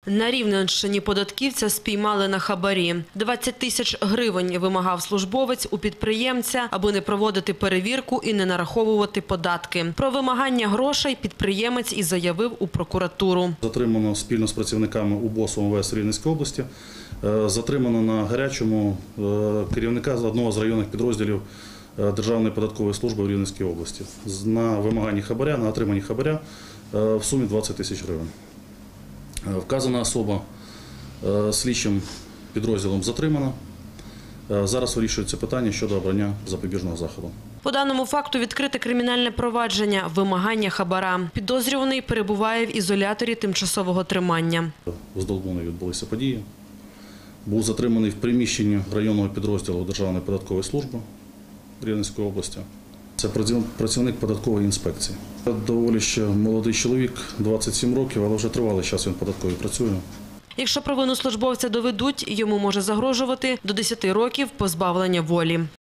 На Рівненщині податківця спіймали на хабарі. 20 тисяч гривень вимагав службовець у підприємця, аби не проводити перевірку і не нараховувати податки. Про вимагання грошей підприємець і заявив у прокуратуру. Затримано спільно з працівниками УБОСу МВС Рівненської області. Затримано на гарячому керівника одного з районних підрозділів Державної податкової служби в Рівненській області. На вимаганні хабаря, на отриманні хабаря в сумі 20 тисяч гривень. Вказана особа слідчим підрозділом затримана. Зараз вирішується питання щодо обрання запобіжного заходу. По даному факту відкрите кримінальне провадження – вимагання хабара. Підозрюваний перебуває в ізоляторі тимчасового тримання. В Здолбуні відбулися події. Був затриманий в приміщенні районного підрозділу Державної податкової служби Рівненської області. Це працівник податкової інспекції. Доволі ще молодий чоловік, 27 років, але вже тривалий час він в податковій працює. Якщо провину службовця доведуть, йому може загрожувати до 10 років позбавлення волі.